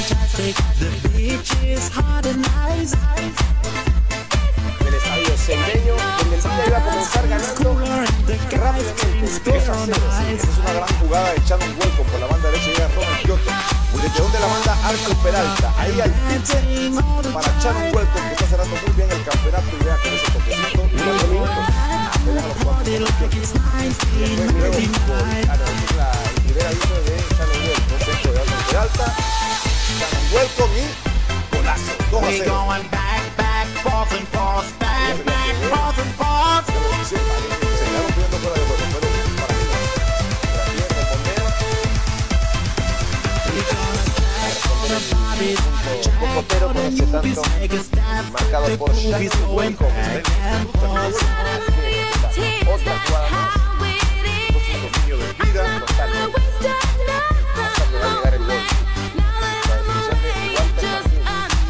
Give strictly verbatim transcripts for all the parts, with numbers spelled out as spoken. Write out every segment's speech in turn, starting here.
Del estadio Cedeño, donde el Villa iba a comenzar ganando rápidamente dos a cero. Esa es una gran jugada de Shannon Welcome por la banda derecha, llega Ronald Kioto. Desde donde la banda Arco Peralta, ahí al pitcher para Shannon Welcome, que está cerrando muy bien el campeonato y vea con ese toquecito. Cuatro minutos. Le deja los cuatro minutos. Y después luego, ah, no, esta es la primera aviso de Shannon Welcome, centro de Arco Peralta. Shannon Welcome y golazo, dos a cero. Forth and forth, back, back, forth and forth. Se quedaron pidiendo fuera de juego, pero para mí no. La pierde Pomero. Un copero con ese tanto marcado por Shannon Welcome. Otra jugada más. Con su dominio de vida total. Hasta que va a llegar el gol. La definición de Walter Martínez.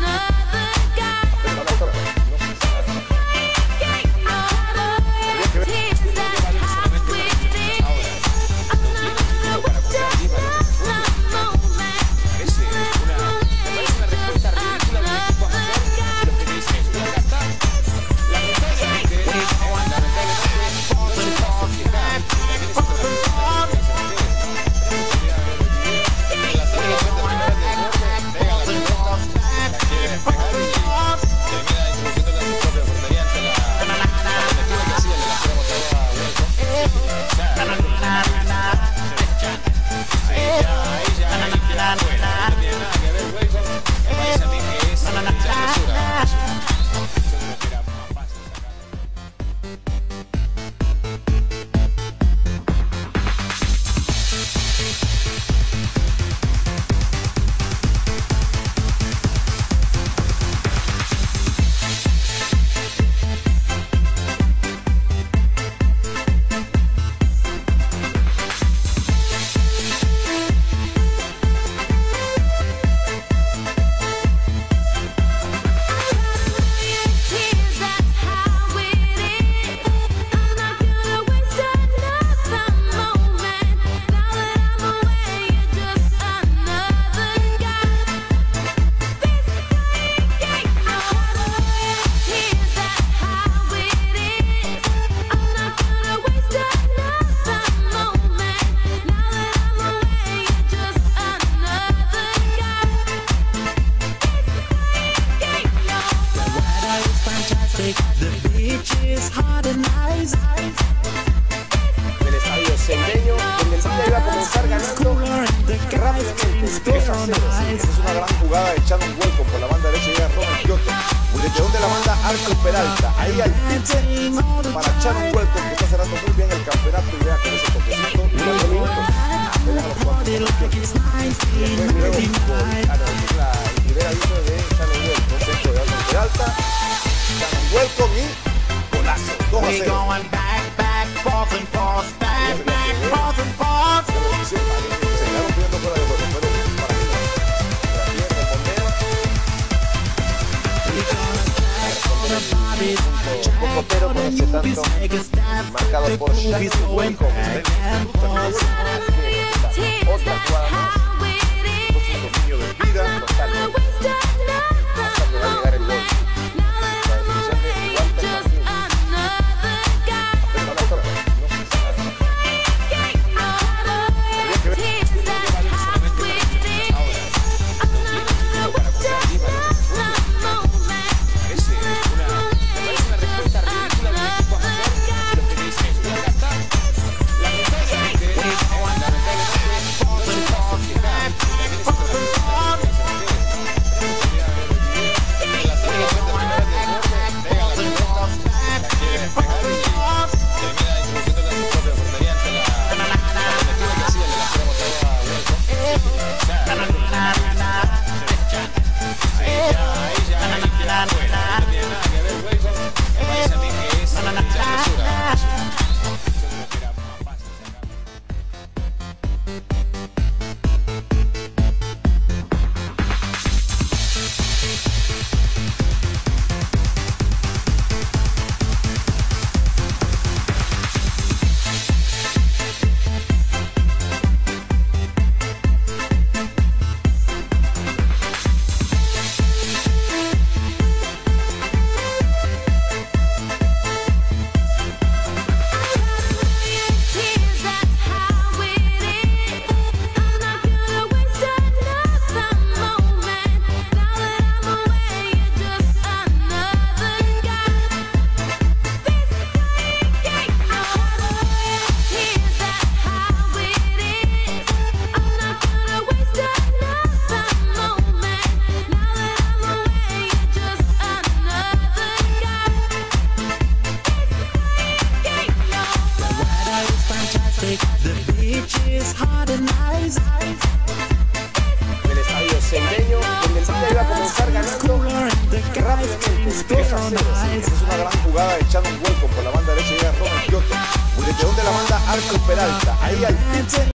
Del estadio Cedeño, donde el Villa iba a comenzar ganando rápidamente dos a cero. Esa es una gran jugada de Shannon Welcome por la banda derecha, llega Ronald Kioto. Desde donde la banda Arco Peralta, ahí al pitcher para Shannon Welcome, que está cerrando muy bien el campeonato y vea con ese toquecito. Cuatro minutos. Le deja los cuatro minutos. Y después luego, ah, no, esta es la primera aviso de Shannon Welcome, centro de Arco Peralta. Shannon Welcome y golazo, dos a cero. Forth and forth, back, back, forth and forth. Se quedaron pidiendo fuera de juego, pero para mí no. La pierde Pomero. Un copero con ese tanto marcado por Shannon Welcome. Otra jugada más. Con su dominio de vida total. Hasta que va a llegar el gol. La definición de Walter Martínez. Forth and forth. del estadio Sendeño, donde el día iba a comenzar ganando rápidamente, dos a cero. Esa es una gran jugada de Shannon Welcome por la banda derecha, llega Ronald Kioto. Desde donde la banda Arthur Peralta, ahí al pitcher.